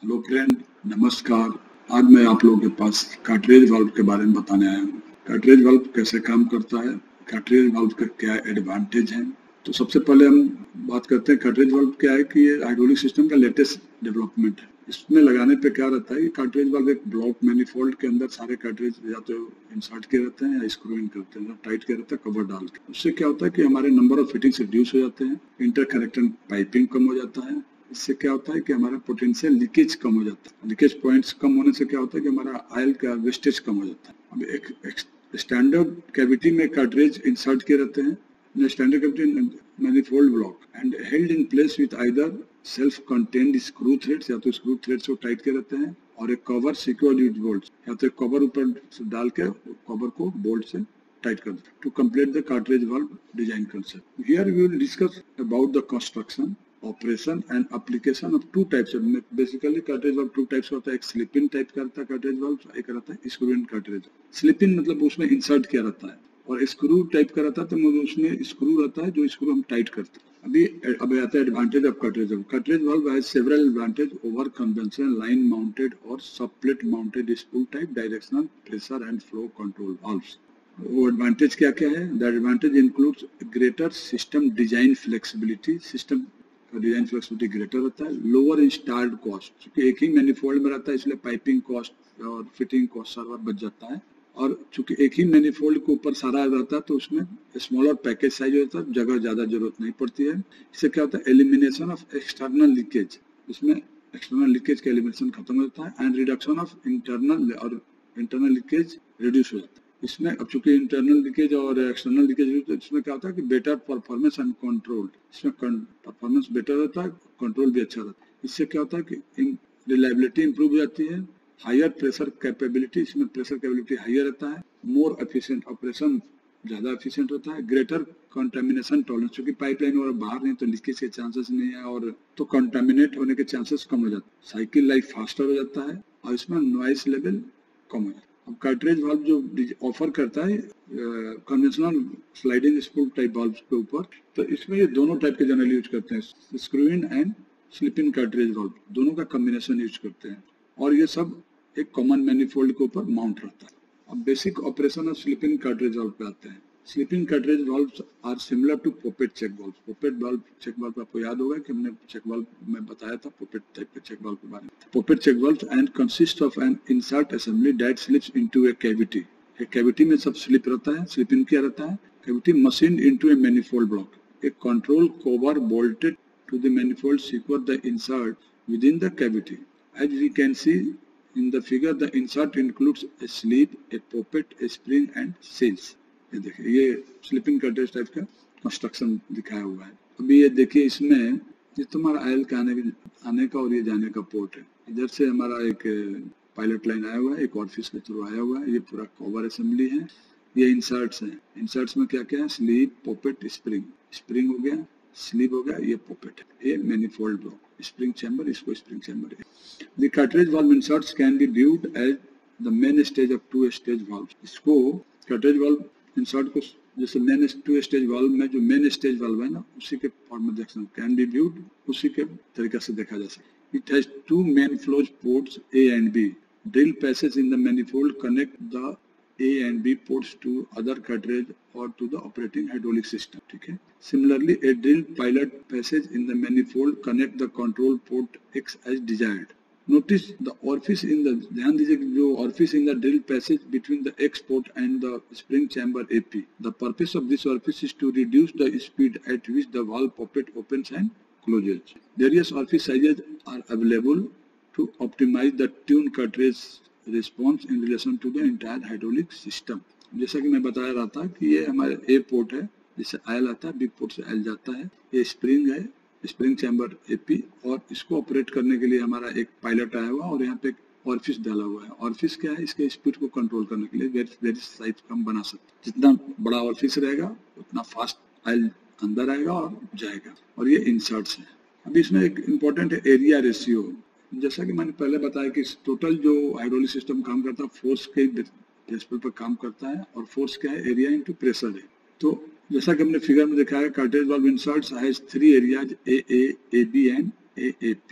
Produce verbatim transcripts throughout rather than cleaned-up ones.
Hello friend, नमस्कार। आज मैं आप लोगों के पास कार्ट्रिज वाल्व के बारे में बताने आया हूँ। कार्ट्रिज वाल्व कैसे काम करता है, कार्ट्रिज वाल्व के क्या एडवांटेज हैं। तो सबसे पहले हम बात करते हैं कार्ट्रिज वाल्व क्या है कि ये हाइड्रोलिक सिस्टम का लेटेस्ट डेवलपमेंट है। इसमें लगाने पे क्या रहता है कि कार्ट्रिज वाल्व एक ब्लॉक मैनिफोल्ड के अंदर सारे कार्ट्रिज या तो इंसर्ट किए रहते हैं या स्क्रू इन करते हैं, टाइट किए रहते हैं कवर डाल के। उससे क्या होता है कि हमारे नंबर ऑफ फिटिंग्स रिड्यूस हो जाते हैं, इंटरकनेक्शन पाइपिंग कम हो जाता है। इससे क्या होता है कि हमारा पोटेंशियल लीकेज कम हो जाता है। लीकेज पॉइंट्स कम होने से क्या होता है कि हमारा ऑयल का वेस्टेज कम हो जाता है। अब एक, एक स्टैंडर्ड कैविटी में कार्ट्रिज इंसर्ट किए रहते हैं, standard cavity manifold block and held in place with either self contained screw threads, या तो स्क्रू थ्रेड्स को टाइट किए रहते हैं, और एक कवर सिक्योर्ड विद बोल्ट्स, या तो एक कवर ऊपर डाल के कवर को बोल्ट से टाइट कर दो to complete the cartridge valve design concept. Here we will discuss about the construction, operation and application of two types. Basically cartridge valve two types होता है, एक स्लिप इन टाइप का रहता है कार्ट्रिज वाल्व, एक रहता है screw in cartridge. Slip in मतलब उसमें इंसर्ट किया रहता है, और स्क्रू टाइप का रहता है तो मतलब उसमें स्क्रू रहता है जो स्क्रू हम टाइट करते हैं। अभी अब आता है advantage of cartridge valve. Cartridge valve has several advantage over conventional line mounted और sub plate mounted spool type directional pressure and flow control valves. वो एडवांटेज क्या क्या है? The advantage includes greater system design flexibility, system design flexibility greater होता है, lower installed cost, क्योंकि एक ही manifold में रहता है इसलिए पाइपिंग कॉस्ट और फिटिंग कॉस्ट सारा बच जाता है। और चूंकि एक ही मैनिफोल्ड के ऊपर सारा रहता है तो उसमें स्मॉलर पैकेज साइज होता है, जगह ज्यादा जरूरत नहीं पड़ती है। इससे क्या होता है? एलिमिनेशन ऑफ एक्सटर्नल लीकेज, इसमें एक्सटर्नल लीकेज का एलिमिनेशन खत्म हो जाता है, एंड रिडक्शन ऑफ इंटरनल और इंटरनल लीकेज रिड्यूस हो जाता है इसमें। अब चूंकि इंटरनल लीकेज और एक्सटर्नल लीकेज, तो इसमें क्या होता है कि बेटर परफॉर्मेंस एंड कंट्रोल, इसमें परफॉर्मेंस बेटर होता है, कंट्रोल भी अच्छा रहता है। इससे क्या होता है कि रिलायबिलिटी इंप्रूव हो जाती है, हायर प्रेशर कैपेबिलिटी, इसमें प्रेशर कैपेबिलिटी हायर रहता है, मोर एफिशिएंट ऑपरेशन, ज्यादा एफिशिएंट होता है, ग्रेटर कंटामिनेशन टॉलरेंस, क्योंकि पाइपलाइन और बाहर नहीं तो लीकेज के चांसेस नहीं है, और तो कंटामिनेट होने के चांसेस कम हो जाते हैं, साइकिल लाइफ फास्टर हो जाता है, और इसमें नॉइस लेवल कम हो जाता है। अब कार्ट्रिज वाल्व जो ऑफर करता है conventional sliding spool type valve के ऊपर, तो इसमें ये दोनों टाइप के जनरली यूज करते हैं, screw in and slip in cartridge valve, दोनों का कॉम्बिनेशन यूज करते हैं, और ये सब एक कॉमन मैनिफोल्ड के ऊपर माउंट रहता है। अब basic operation of slip in cartridge valve पे आते हैं। Slip in cartridge valves are similar to poppet check valve. Poppet valve check valve आपको याद होगा कि हमने चेक वाल्व में बताया था पोपेट टाइप के चेक वाल्व के बारे में। Poppet check valve and consist of an insert assembly that slips into a cavity. एक कैविटी में सब स्लिप रहता है, स्लिप इन किया रहता है, cavity machined into a manifold block. A control cover bolted to the manifold secure the insert within the cavity. As we can see in the figure, the insert includes a sleeve, a poppet, a spring and seals. ये देखिए, ये slipping cartridge type का construction दिखाया हुआ है। अभी ये देखिए, इसमें ये तुम्हारा ऑयल का आने, आने का और ये जाने का पोर्ट है। इधर से हमारा एक पायलट लाइन आया हुआ है, एक ऑफिस के थ्रू आया हुआ है, ये पूरा कवर असेंबली है। ये इंसर्ट्स हैं, इंसर्ट्स में क्या क्या है? Sleeve, पोपेट, spring. स्प्रिंग हो गया, स्लीव हो गया, ये पोपेट है, ये मैनिफोल्ड ब्लॉक, स्प्रिंग चैम्बर, इसको स्प्रिंग चैम्बर है। The cartridge valve inserts can be viewed as the main stage of two stage valve. इसको cartridge valve insert को जैसे main two stage valve में जो main stage valve है ना, उसी के फॉर्म में देख सकते हैं, can be viewed उसी के तरीके से देखा जा सकता है। It has two main flow ports A and B. Drill passes in the manifold connect the A and B ports to other cartridge or to the operating hydraulic system. ठीक है। Similarly, a drill pilot passage in the manifold connect the control port X as desired. Notice the orifice in the, ध्यान दीजिए कि जो orifice in the drill passage between the X port and the spring chamber A P. The purpose of this orifice is to reduce the speed at which the valve poppet opens and closes. Various orifice sizes are available to optimize the tune cartridge response in relation to the entire hydraulic system. जैसा कि मैं बता रहा था कि ये हमारे A port है, जिससे ऑयल आता है, B पोर्ट से ऑयल जाता है, ये स्प्रिंग है, स्प्रिंग चैम्बर एपी, और इसको ऑपरेट करने के लिए हमारा एक पायलट आया हुआ और यहाँ पे एक ऑरिफिस डाला हुआ है। ऑरिफिस क्या है? इसके स्पीड को कंट्रोल करने के लिए वेरी साइज कम बना सकते हैं। जितना बड़ा ऑरिफिस रहेगा उतना फास्ट ऑयल अंदर आएगा और जाएगा। और ये इंसर्ट्स है। अभी इसमें एक इम्पोर्टेंट है एरिया रेशियो। जैसा कि मैंने पहले बताया कि टोटल जो हाइड्रोलिक सिस्टम काम करता है फोर्स के प्रिंसिपल पर काम करता है, और फोर्स क्या है? एरिया इंटू प्रेशर है। तो जैसा कि हमने फिगर में दिखाया, cartridge valve inserts has three areas, A A, A B and A A P.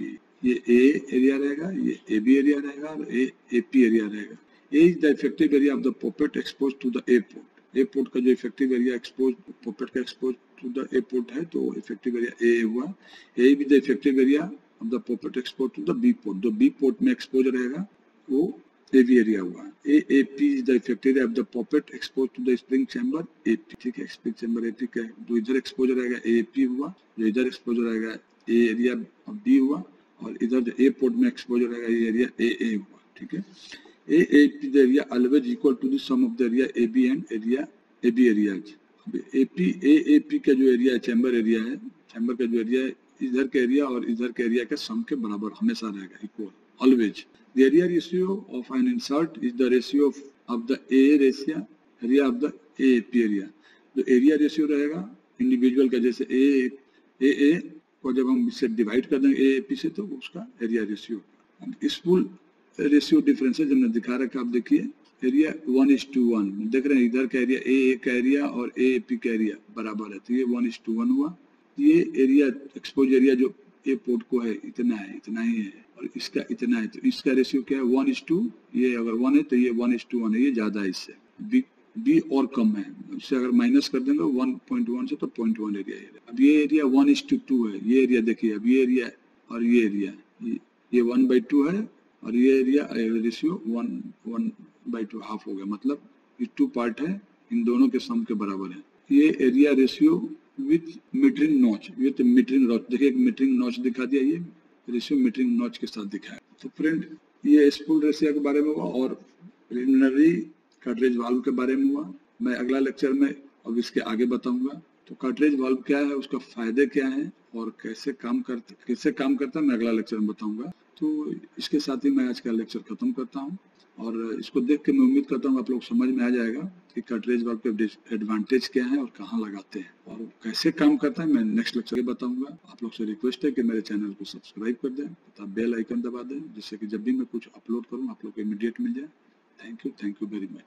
ये ए एरिया रहेगा, ये ए बी एरिया रहेगा और ए ए पी एरिया रहेगा। A is the effective area of the poppet expose to the A port. A port का जो effective area expose poppet का expose to the A port है तो इफेक्टिव एरिया ए हुआ। A is the effective area of the poppet expose to the B port. जो B port में expose रहेगा वो ए बी एरिया हुआ। A A P is the effective area of the poppet expose to the spring chamber A P. ठीक है, spring chamber A P का जो इधर एक्सपोजर रहेगा ए पी हुआ, जो इधर एक्सपोजर रहेगा ए एरिया ऑफ बी हुआ, और इधर जो ए पोर्ट में एक्सपोजर रहेगा ये एरिया ए ए हुआ। ठीक है, A A P the area always equal to the sum of the area A B and area A B areas. A P A A P का जो एरिया है चैम्बर एरिया है, chamber का जो area है इधर का एरिया और इधर का एरिया के सम के बराबर हमेशा रहेगा, equal always. The area ratio of an insert is the ratio of the A ratio area of the A P area. जो एरिया रेशियो रहेगा इंडिविजुअल का, जैसे ए ए ए को जब हम इससे डिवाइड कर देंगे ए पी से तो उसका एरिया रेशियो। इस फुल रेशियो डिफरेंस है जब मैंने दिखा रखा, आप देखिए area one is to one देख रहे हैं, इधर का एरिया ए ए का एरिया और ए पी का एरिया बराबर है तो ये वन इज टू वन हुआ। ये एरिया एक्सपोज एरिया जो ए पोर्ट को है इतना है, इतना ही है, और इसका इतना है, तो इसका रेशियो क्या है वन इज टू। ये अगर वन है तो ये वन इज टू वन है, ये ज्यादा है इससे। बी बी और कम है, इससे अगर माइनस कर देंगे वन पॉइंट वन से तो पॉइंट वन एरिया है। अब ये area one is to two है, ये एरिया देखिए, अब ये एरिया और ये एरिया ये वन बाई टू है और ये area ratio one one by two half हो गया, मतलब ये टू पार्ट है, इन दोनों के सम के बराबर है। ये area ratio with metering notch, with metering notch, देखिए एक मीटरिंग नॉच दिखा दिया, ये रेशियो मीटरिंग नॉच के साथ दिखाया। तो फ्रेंड ये स्पूल रेशियो के बारे में हुआ और प्रिलिमिनरी कार्ट्रिज वाल्व के बारे में हुआ। मैं अगला लेक्चर में अब इसके आगे बताऊंगा। तो कार्ट्रिज वाल्व क्या है, उसका फायदे क्या है और कैसे काम करता कैसे काम करता है मैं अगला लेक्चर में बताऊंगा। तो इसके साथ ही मैं आज का लेक्चर खत्म करता हूँ और इसको देख के मैं उम्मीद करता हूँ आप लोग समझ में आ जाएगा कि कार्ट्रिज वाल्व के एडवांटेज क्या है और कहाँ लगाते हैं और कैसे काम करता है। मैं नेक्स्ट लेक्चर में बताऊंगा। आप लोग से रिक्वेस्ट है कि मेरे चैनल को सब्सक्राइब कर दें तथा बेल आइकन दबा दें, जिससे कि जब भी मैं कुछ अपलोड करूँ आप लोग को इमीडिएट मिल जाए। Thank you, thank you very much.